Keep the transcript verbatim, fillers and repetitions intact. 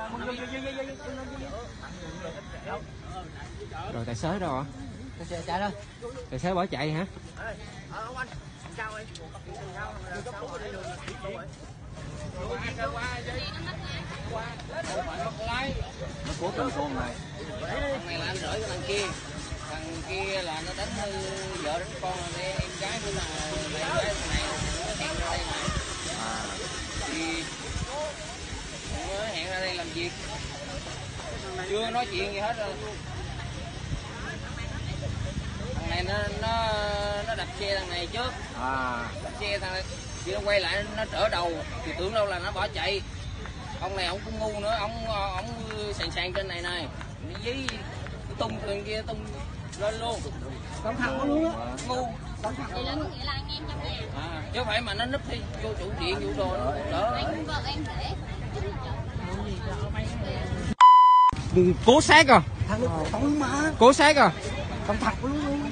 Rồi tài xế đâu hả? Tài xế chạy đâu? Tài xế bỏ chạy hả? Nó cố tình con này. Thằng này là anh rưỡi cái thằng kia. Thằng kia là nó đánh vợ đánh con là em gái nữa là em gái thằng này nó hẹn ra đây này. À. Thì nó hẹn ra đây làm việc. Chưa nói chuyện gì hết rồi. Thằng này nó nó nó đập xe thằng này trước. À. Đập xe thằng này thì nó quay lại nó trở đầu thì tưởng đâu là nó bỏ chạy. Ông này ông cũng ngu nữa, ông ông sàn sàn trên này này. Nó dí tung trên kia tung lên luôn. Cẩn thận luôn á. Ngu. Vậy là có nghĩa là anh em trong nhà. À, chứ phải mà nó núp đi vô chủ điện vụ đồ nó đỡ. Anh vợ em rể. Cố sát à? Thằng nó tối mà. Cố sát à? Cẩn thận luôn luôn.